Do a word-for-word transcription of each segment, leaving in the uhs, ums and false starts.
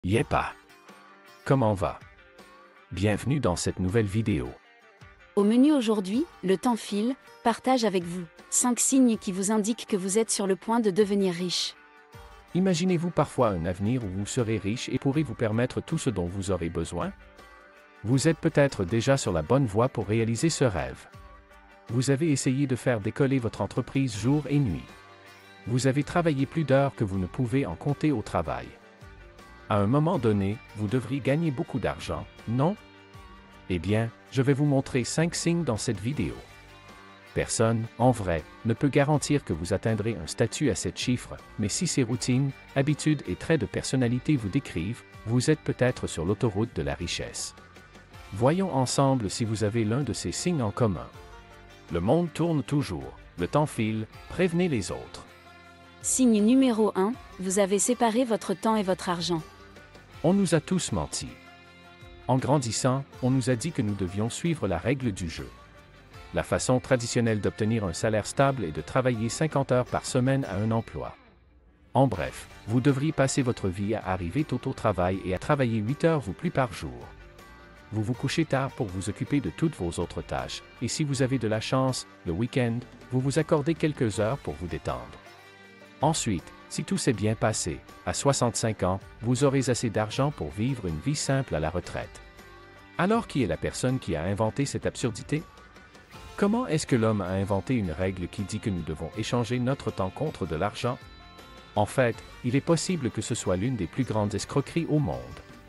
Yepa! Comment va? Bienvenue dans cette nouvelle vidéo. Au menu aujourd'hui, le temps file, partage avec vous cinq signes qui vous indiquent que vous êtes sur le point de devenir riche. Imaginez-vous parfois un avenir où vous serez riche et pourrez vous permettre tout ce dont vous aurez besoin? Vous êtes peut-être déjà sur la bonne voie pour réaliser ce rêve. Vous avez essayé de faire décoller votre entreprise jour et nuit. Vous avez travaillé plus d'heures que vous ne pouvez en compter au travail. À un moment donné, vous devriez gagner beaucoup d'argent, non? Eh bien, je vais vous montrer cinq signes dans cette vidéo. Personne, en vrai, ne peut garantir que vous atteindrez un statut à sept chiffres, mais si ces routines, habitudes et traits de personnalité vous décrivent, vous êtes peut-être sur l'autoroute de la richesse. Voyons ensemble si vous avez l'un de ces signes en commun. Le monde tourne toujours, le temps file, prévenez les autres. Signe numéro un, vous avez séparé votre temps et votre argent. On nous a tous menti. En grandissant, on nous a dit que nous devions suivre la règle du jeu. La façon traditionnelle d'obtenir un salaire stable est de travailler cinquante heures par semaine à un emploi. En bref, vous devriez passer votre vie à arriver tôt au travail et à travailler huit heures ou plus par jour. Vous vous couchez tard pour vous occuper de toutes vos autres tâches, et si vous avez de la chance, le week-end, vous vous accordez quelques heures pour vous détendre. Ensuite, si tout s'est bien passé, à soixante-cinq ans, vous aurez assez d'argent pour vivre une vie simple à la retraite. Alors qui est la personne qui a inventé cette absurdité? Comment est-ce que l'homme a inventé une règle qui dit que nous devons échanger notre temps contre de l'argent? En fait, il est possible que ce soit l'une des plus grandes escroqueries au monde.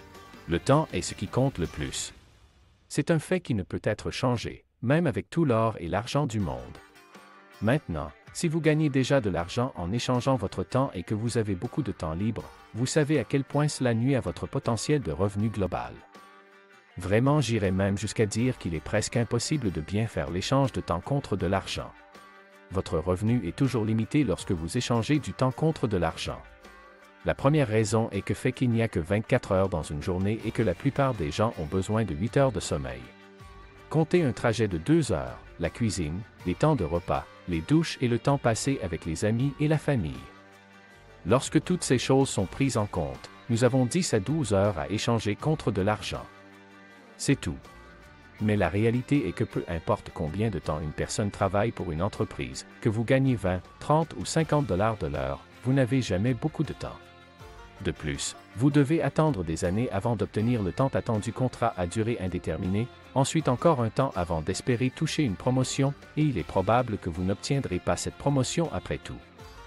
Le temps est ce qui compte le plus. C'est un fait qui ne peut être changé, même avec tout l'or et l'argent du monde. Maintenant, si vous gagnez déjà de l'argent en échangeant votre temps et que vous avez beaucoup de temps libre, vous savez à quel point cela nuit à votre potentiel de revenu global. Vraiment, j'irais même jusqu'à dire qu'il est presque impossible de bien faire l'échange de temps contre de l'argent. Votre revenu est toujours limité lorsque vous échangez du temps contre de l'argent. La première raison est que fait qu'il n'y a que vingt-quatre heures dans une journée et que la plupart des gens ont besoin de huit heures de sommeil. Comptez un trajet de deux heures, la cuisine, les temps de repas, les douches et le temps passé avec les amis et la famille. Lorsque toutes ces choses sont prises en compte, nous avons dix à douze heures à échanger contre de l'argent. C'est tout. Mais la réalité est que peu importe combien de temps une personne travaille pour une entreprise, que vous gagnez vingt, trente ou cinquante dollars de l'heure, vous n'avez jamais beaucoup de temps. De plus, vous devez attendre des années avant d'obtenir le tant attendu contrat à durée indéterminée, ensuite encore un temps avant d'espérer toucher une promotion, et il est probable que vous n'obtiendrez pas cette promotion après tout.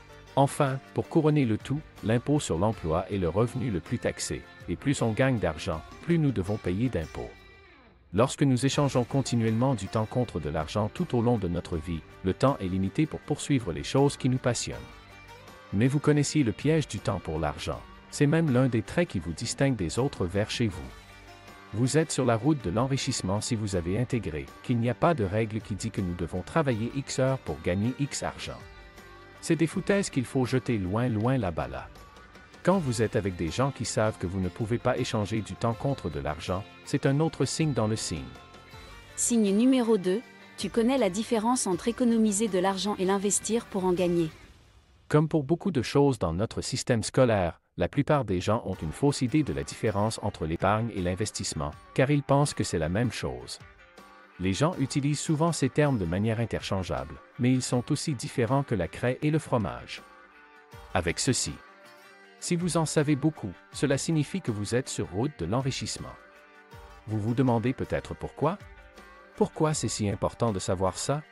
Enfin, pour couronner le tout, l'impôt sur l'emploi est le revenu le plus taxé, et plus on gagne d'argent, plus nous devons payer d'impôts. Lorsque nous échangeons continuellement du temps contre de l'argent tout au long de notre vie, le temps est limité pour poursuivre les choses qui nous passionnent. Mais vous connaissiez le piège du temps pour l'argent. C'est même l'un des traits qui vous distingue des autres vers chez vous. Vous êtes sur la route de l'enrichissement si vous avez intégré qu'il n'y a pas de règle qui dit que nous devons travailler X heures pour gagner X argent. C'est des foutaises qu'il faut jeter loin loin là-bas là. Quand vous êtes avec des gens qui savent que vous ne pouvez pas échanger du temps contre de l'argent, c'est un autre signe dans le signe. Signe numéro deux, tu connais la différence entre économiser de l'argent et l'investir pour en gagner. Comme pour beaucoup de choses dans notre système scolaire, la plupart des gens ont une fausse idée de la différence entre l'épargne et l'investissement, car ils pensent que c'est la même chose. Les gens utilisent souvent ces termes de manière interchangeable, mais ils sont aussi différents que la craie et le fromage. Avec ceci, si vous en savez beaucoup, cela signifie que vous êtes sur route de l'enrichissement. Vous vous demandez peut-être pourquoi? Pourquoi c'est si important de savoir ça?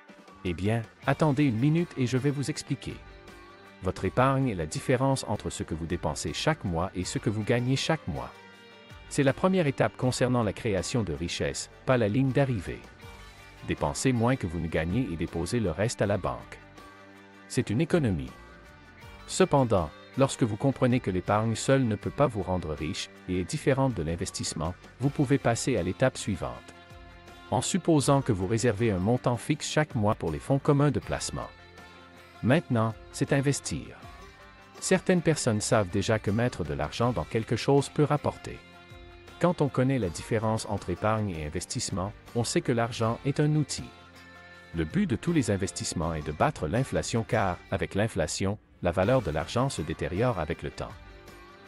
Eh bien, attendez une minute et je vais vous expliquer. Votre épargne est la différence entre ce que vous dépensez chaque mois et ce que vous gagnez chaque mois. C'est la première étape concernant la création de richesse, pas la ligne d'arrivée. Dépensez moins que vous ne gagnez et déposez le reste à la banque. C'est une économie. Cependant, lorsque vous comprenez que l'épargne seule ne peut pas vous rendre riche et est différente de l'investissement, vous pouvez passer à l'étape suivante. En supposant que vous réservez un montant fixe chaque mois pour les fonds communs de placement. Maintenant, c'est investir. Certaines personnes savent déjà que mettre de l'argent dans quelque chose peut rapporter. Quand on connaît la différence entre épargne et investissement, on sait que l'argent est un outil. Le but de tous les investissements est de battre l'inflation car, avec l'inflation, la valeur de l'argent se détériore avec le temps.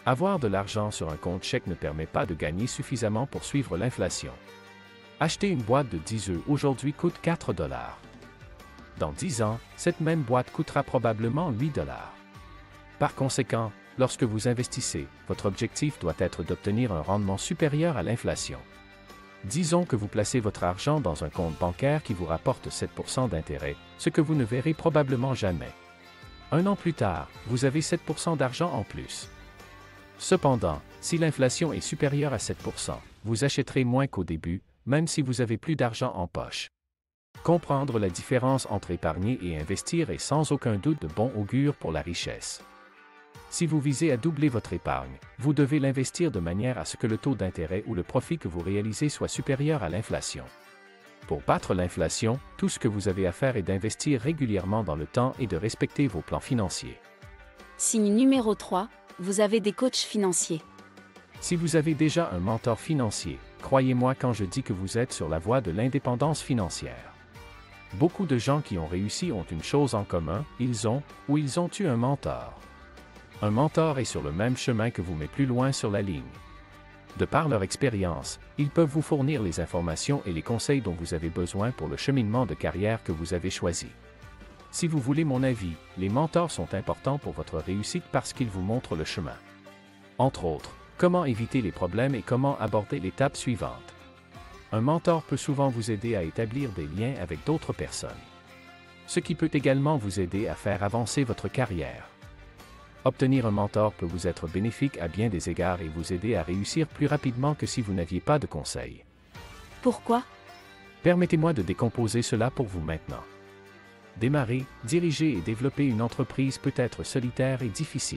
Avoir de l'argent sur un compte chèque ne permet pas de gagner suffisamment pour suivre l'inflation. Acheter une boîte de dix œufs aujourd'hui coûte quatre dollars. Dans dix ans, cette même boîte coûtera probablement huit dollars. Par conséquent, lorsque vous investissez, votre objectif doit être d'obtenir un rendement supérieur à l'inflation. Disons que vous placez votre argent dans un compte bancaire qui vous rapporte sept pour cent d'intérêt, ce que vous ne verrez probablement jamais. Un an plus tard, vous avez sept pour cent d'argent en plus. Cependant, si l'inflation est supérieure à sept pour cent, vous achèterez moins qu'au début, même si vous avez plus d'argent en poche. Comprendre la différence entre épargner et investir est sans aucun doute de bon augure pour la richesse. Si vous visez à doubler votre épargne, vous devez l'investir de manière à ce que le taux d'intérêt ou le profit que vous réalisez soit supérieur à l'inflation. Pour battre l'inflation, tout ce que vous avez à faire est d'investir régulièrement dans le temps et de respecter vos plans financiers. Signe numéro trois, vous avez des coachs financiers. Si vous avez déjà un mentor financier, croyez-moi quand je dis que vous êtes sur la voie de l'indépendance financière. Beaucoup de gens qui ont réussi ont une chose en commun, ils ont, ou ils ont eu un mentor. Un mentor est sur le même chemin que vous mais plus loin sur la ligne. De par leur expérience, ils peuvent vous fournir les informations et les conseils dont vous avez besoin pour le cheminement de carrière que vous avez choisi. Si vous voulez mon avis, les mentors sont importants pour votre réussite parce qu'ils vous montrent le chemin. Entre autres, comment éviter les problèmes et comment aborder l'étape suivante. Un mentor peut souvent vous aider à établir des liens avec d'autres personnes. Ce qui peut également vous aider à faire avancer votre carrière. Obtenir un mentor peut vous être bénéfique à bien des égards et vous aider à réussir plus rapidement que si vous n'aviez pas de conseils. Pourquoi? Permettez-moi de décomposer cela pour vous maintenant. Démarrer, diriger et développer une entreprise peut être solitaire et difficile.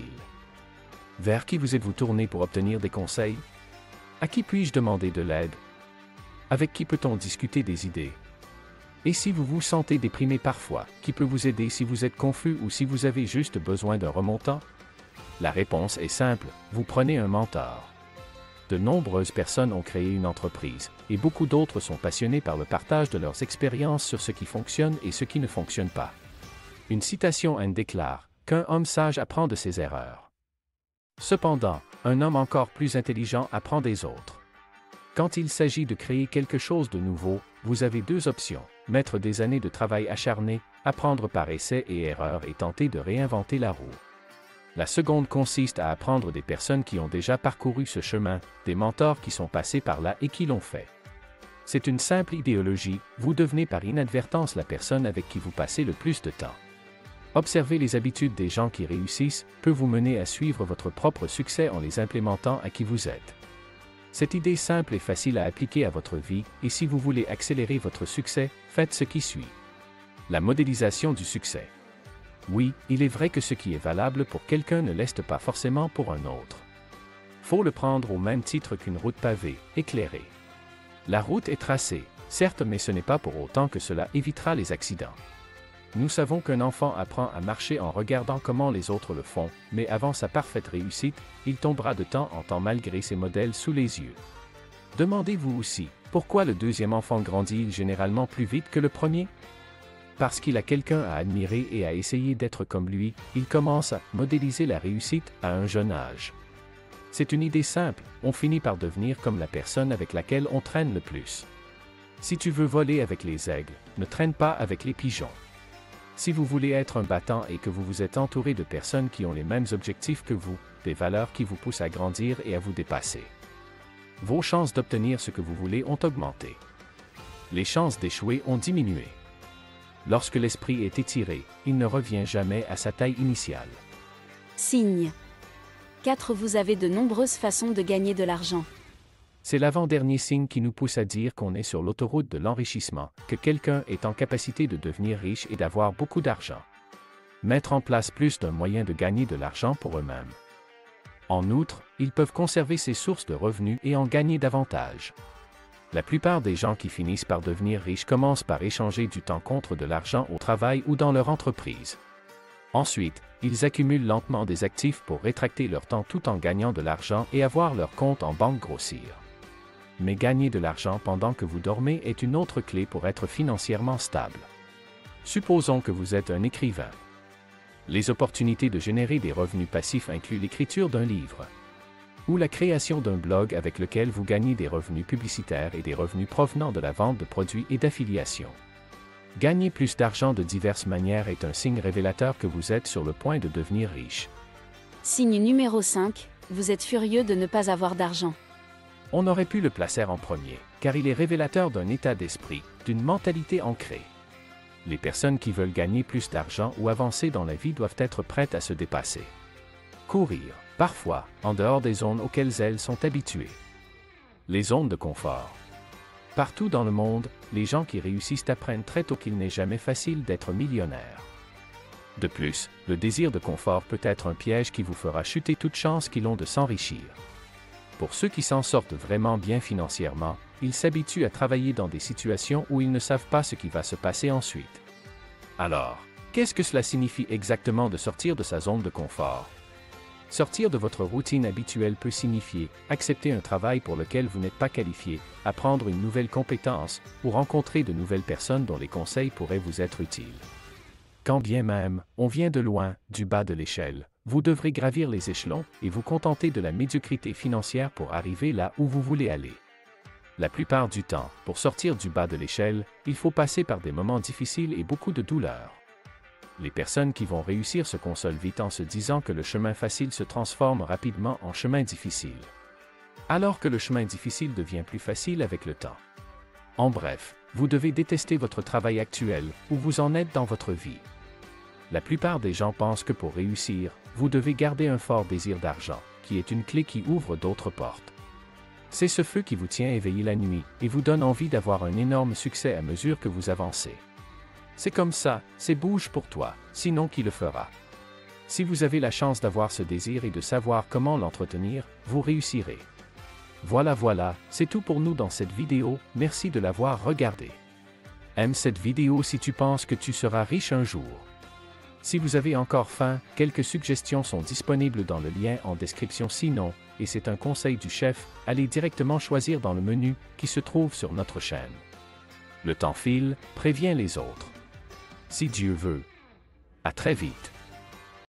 Vers qui vous êtes-vous tourné pour obtenir des conseils? À qui puis-je demander de l'aide? Avec qui peut-on discuter des idées? Et si vous vous sentez déprimé parfois, qui peut vous aider si vous êtes confus ou si vous avez juste besoin d'un remontant? La réponse est simple, vous prenez un mentor. De nombreuses personnes ont créé une entreprise, et beaucoup d'autres sont passionnés par le partage de leurs expériences sur ce qui fonctionne et ce qui ne fonctionne pas. Une citation en déclare qu'un homme sage apprend de ses erreurs. Cependant, un homme encore plus intelligent apprend des autres. Quand il s'agit de créer quelque chose de nouveau, vous avez deux options, mettre des années de travail acharné, apprendre par essai et erreur et tenter de réinventer la roue. La seconde consiste à apprendre des personnes qui ont déjà parcouru ce chemin, des mentors qui sont passés par là et qui l'ont fait. C'est une simple idéologie, vous devenez par inadvertance la personne avec qui vous passez le plus de temps. Observer les habitudes des gens qui réussissent peut vous mener à suivre votre propre succès en les implémentant à qui vous êtes. Cette idée simple est facile à appliquer à votre vie, et si vous voulez accélérer votre succès, faites ce qui suit. La modélisation du succès. Oui, il est vrai que ce qui est valable pour quelqu'un ne l'est pas forcément pour un autre. Faut le prendre au même titre qu'une route pavée, éclairée. La route est tracée, certes, mais ce n'est pas pour autant que cela évitera les accidents. Nous savons qu'un enfant apprend à marcher en regardant comment les autres le font, mais avant sa parfaite réussite, il tombera de temps en temps malgré ses modèles sous les yeux. Demandez-vous aussi, pourquoi le deuxième enfant grandit généralement plus vite que le premier? Parce qu'il a quelqu'un à admirer et à essayer d'être comme lui, il commence à modéliser la réussite à un jeune âge. C'est une idée simple, on finit par devenir comme la personne avec laquelle on traîne le plus. Si tu veux voler avec les aigles, ne traîne pas avec les pigeons. Si vous voulez être un battant et que vous vous êtes entouré de personnes qui ont les mêmes objectifs que vous, des valeurs qui vous poussent à grandir et à vous dépasser, vos chances d'obtenir ce que vous voulez ont augmenté. Les chances d'échouer ont diminué. Lorsque l'esprit est étiré, il ne revient jamais à sa taille initiale. Signe quatre. Vous avez de nombreuses façons de gagner de l'argent. C'est l'avant-dernier signe qui nous pousse à dire qu'on est sur l'autoroute de l'enrichissement, que quelqu'un est en capacité de devenir riche et d'avoir beaucoup d'argent. Mettre en place plus d'un moyen de gagner de l'argent pour eux-mêmes. En outre, ils peuvent conserver ces sources de revenus et en gagner davantage. La plupart des gens qui finissent par devenir riches commencent par échanger du temps contre de l'argent au travail ou dans leur entreprise. Ensuite, ils accumulent lentement des actifs pour rétracter leur temps tout en gagnant de l'argent et avoir leur compte en banque grossir. Mais gagner de l'argent pendant que vous dormez est une autre clé pour être financièrement stable. Supposons que vous êtes un écrivain. Les opportunités de générer des revenus passifs incluent l'écriture d'un livre. ou la création d'un blog avec lequel vous gagnez des revenus publicitaires et des revenus provenant de la vente de produits et d'affiliation. Gagner plus d'argent de diverses manières est un signe révélateur que vous êtes sur le point de devenir riche. Signe numéro cinq, vous êtes furieux de ne pas avoir d'argent. On aurait pu le placer en premier, car il est révélateur d'un état d'esprit, d'une mentalité ancrée. Les personnes qui veulent gagner plus d'argent ou avancer dans la vie doivent être prêtes à se dépasser. Courir, parfois, en dehors des zones auxquelles elles sont habituées. Les zones de confort. Partout dans le monde, les gens qui réussissent apprennent très tôt qu'il n'est jamais facile d'être millionnaire. De plus, le désir de confort peut être un piège qui vous fera chuter toute chance qu'ils ont de s'enrichir. Pour ceux qui s'en sortent vraiment bien financièrement, ils s'habituent à travailler dans des situations où ils ne savent pas ce qui va se passer ensuite. Alors, qu'est-ce que cela signifie exactement de sortir de sa zone de confort? Sortir de votre routine habituelle peut signifier accepter un travail pour lequel vous n'êtes pas qualifié, apprendre une nouvelle compétence ou rencontrer de nouvelles personnes dont les conseils pourraient vous être utiles. Quand bien même, on vient de loin, du bas de l'échelle, vous devrez gravir les échelons et vous contenter de la médiocrité financière pour arriver là où vous voulez aller. La plupart du temps, pour sortir du bas de l'échelle, il faut passer par des moments difficiles et beaucoup de douleur. Les personnes qui vont réussir se consolent vite en se disant que le chemin facile se transforme rapidement en chemin difficile. Alors que le chemin difficile devient plus facile avec le temps. En bref, vous devez détester votre travail actuel, où vous en êtes dans votre vie. La plupart des gens pensent que pour réussir, vous devez garder un fort désir d'argent, qui est une clé qui ouvre d'autres portes. C'est ce feu qui vous tient éveillé la nuit et vous donne envie d'avoir un énorme succès à mesure que vous avancez. C'est comme ça, c'est bouge pour toi, sinon qui le fera? Si vous avez la chance d'avoir ce désir et de savoir comment l'entretenir, vous réussirez. Voilà voilà, c'est tout pour nous dans cette vidéo, merci de l'avoir regardée. Aime cette vidéo si tu penses que tu seras riche un jour. Si vous avez encore faim, quelques suggestions sont disponibles dans le lien en description sinon, et c'est un conseil du chef, allez directement choisir dans le menu qui se trouve sur notre chaîne. Le temps file, préviens les autres. Si Dieu veut. À très vite.